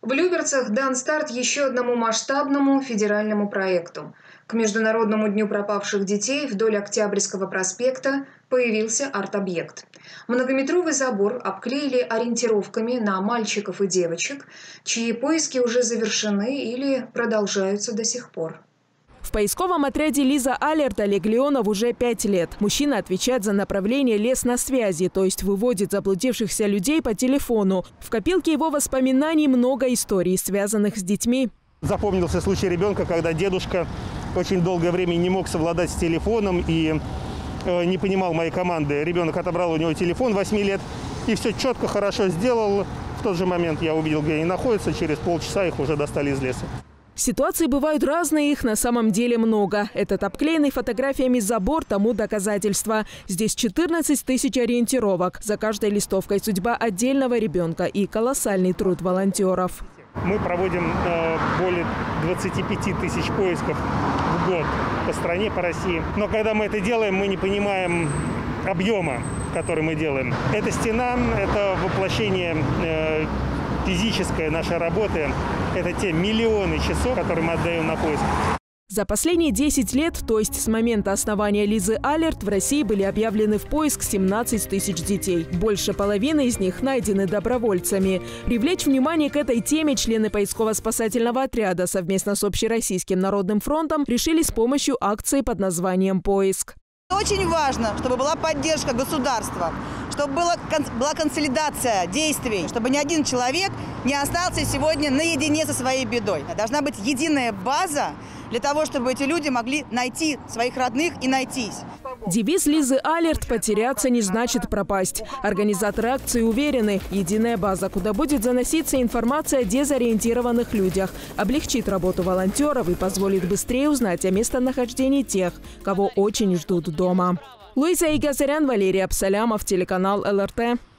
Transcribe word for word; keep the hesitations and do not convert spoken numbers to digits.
В Люберцах дан старт еще одному масштабному федеральному проекту. К Международному дню пропавших детей вдоль Октябрьского проспекта появился арт-объект. Многометровый забор обклеили ориентировками на мальчиков и девочек, чьи поиски уже завершены или продолжаются до сих пор. В поисковом отряде Лиза Алерт Олег Леонов уже пять лет. Мужчина отвечает за направление «Лес на связи», то есть выводит заблудившихся людей по телефону. В копилке его воспоминаний много историй, связанных с детьми. Запомнился случай ребенка, когда дедушка очень долгое время не мог совладать с телефоном и э, не понимал моей команды. Ребенок отобрал у него телефон восьми лет и все четко, хорошо сделал. В тот же момент я увидел, где они находятся. Через полчаса их уже достали из леса. Ситуации бывают разные, их на самом деле много. Этот обклеенный фотографиями забор тому доказательство. Здесь четырнадцать тысяч ориентировок. За каждой листовкой судьба отдельного ребенка и колоссальный труд волонтеров. Мы проводим э, более двадцати пяти тысяч поисков в год по стране, по России. Но когда мы это делаем, мы не понимаем объема, который мы делаем. Эта стена – это воплощение э, физической нашей работы. Это те миллионы часов, которые мы отдаем на поиск. За последние десять лет, то есть с момента основания Лизы Алерт, в России были объявлены в поиск семнадцать тысяч детей. Больше половины из них найдены добровольцами. Привлечь внимание к этой теме члены поисково-спасательного отряда совместно с Общероссийским народным фронтом решили с помощью акции под названием «Поиск». Очень важно, чтобы была поддержка государства, чтобы была, была консолидация действий, чтобы ни один человек не остался сегодня наедине со своей бедой. Должна быть единая база для того, чтобы эти люди могли найти своих родных и найтись. Девиз Лизы Алерт «Потеряться не значит пропасть». Организаторы акции уверены, единая база, куда будет заноситься информация о дезориентированных людях, облегчит работу волонтеров и позволит быстрее узнать о местонахождении тех, кого очень ждут дома. Луиза Игазарян, Валерий Абсалямов, телеканал эл эр тэ.